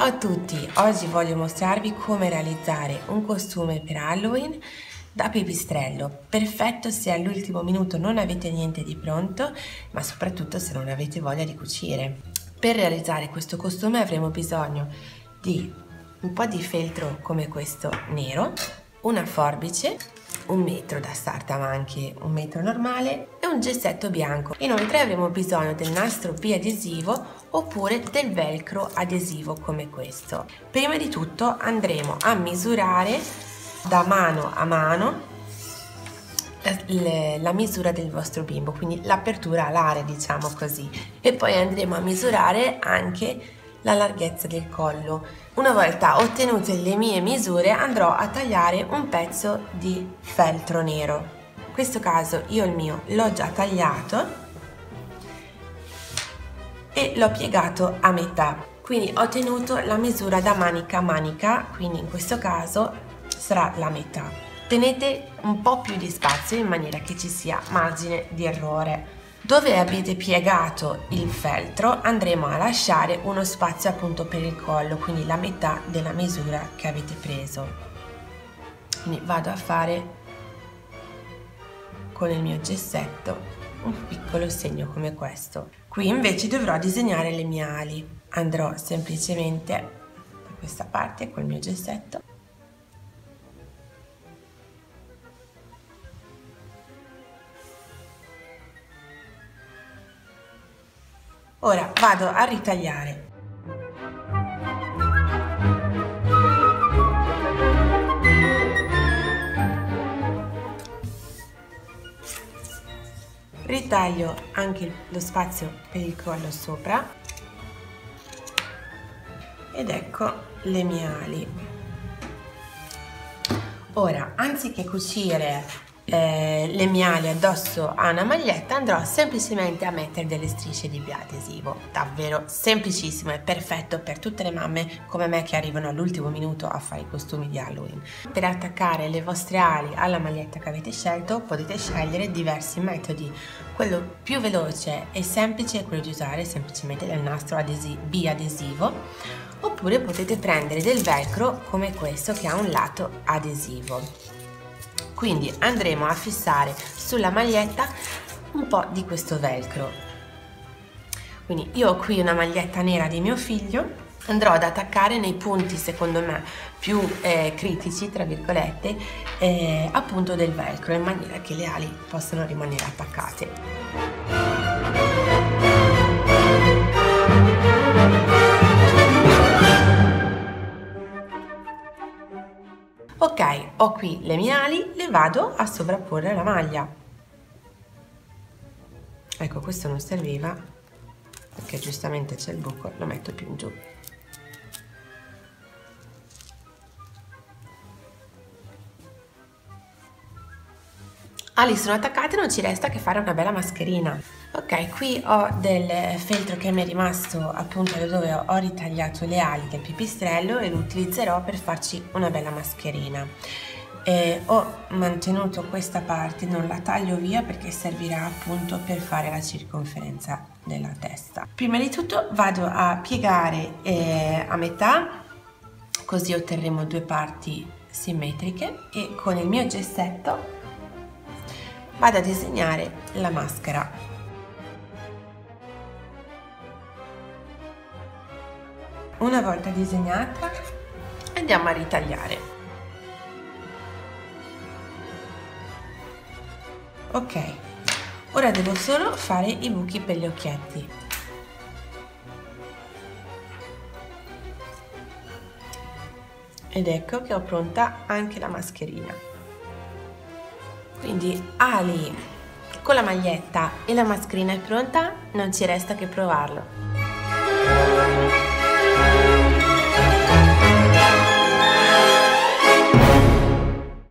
Ciao a tutti, oggi voglio mostrarvi come realizzare un costume per Halloween da pipistrello, perfetto se all'ultimo minuto non avete niente di pronto, ma soprattutto se non avete voglia di cucire. Per realizzare questo costume avremo bisogno di un po' di feltro come questo nero, una forbice, un metro da sarta ma anche un metro normale e un gessetto bianco. Inoltre avremo bisogno del nastro biadesivo oppure del velcro adesivo come questo. Prima di tutto andremo a misurare da mano a mano la misura del vostro bimbo, quindi l'apertura alare, diciamo così, e poi andremo a misurare anche la larghezza del collo. Una volta ottenute le mie misure andrò a tagliare un pezzo di feltro nero. In questo caso io il mio l'ho già tagliato e l'ho piegato a metà, quindi ho tenuto la misura da manica a manica, quindi in questo caso sarà la metà. Tenete un po' più di spazio in maniera che ci sia margine di errore. Dove avete piegato il feltro andremo a lasciare uno spazio appunto per il collo, quindi la metà della misura che avete preso. Quindi vado a fare con il mio gessetto un piccolo segno come questo. Qui invece dovrò disegnare le mie ali. Andrò semplicemente da questa parte col mio gessetto . Ora vado a ritagliare. Ritaglio anche lo spazio per il collo sopra ed ecco le mie ali. Ora, anziché cucire le mie ali addosso a una maglietta, andrò semplicemente a mettere delle strisce di biadesivo. Davvero semplicissimo e perfetto per tutte le mamme come me che arrivano all'ultimo minuto a fare i costumi di Halloween. Per attaccare le vostre ali alla maglietta che avete scelto potete scegliere diversi metodi. Quello più veloce e semplice è quello di usare semplicemente del nastro biadesivo, oppure potete prendere del velcro come questo che ha un lato adesivo. Quindi andremo a fissare sulla maglietta un po' di questo velcro. Quindi io ho qui una maglietta nera di mio figlio, andrò ad attaccare nei punti secondo me più critici, tra virgolette, appunto del velcro, in maniera che le ali possano rimanere attaccate. Ok, ho qui le mie ali, le vado a sovrapporre alla maglia. Ecco, questo non serviva perché giustamente c'è il buco, lo metto più in giù. Ali sono attaccate, non ci resta che fare una bella mascherina. Ok, qui ho del feltro che mi è rimasto appunto da dove ho ritagliato le ali del pipistrello e lo utilizzerò per farci una bella mascherina. Ho mantenuto questa parte, non la taglio via perché servirà appunto per fare la circonferenza della testa. Prima di tutto vado a piegare a metà, così otterremo due parti simmetriche, e con il mio gessetto vado a disegnare la maschera. Una volta disegnata andiamo a ritagliare. Ok, ora devo solo fare i buchi per gli occhietti. Ed ecco che ho pronta anche la mascherina. Quindi ali con la maglietta e la mascherina è pronta, non ci resta che provarlo.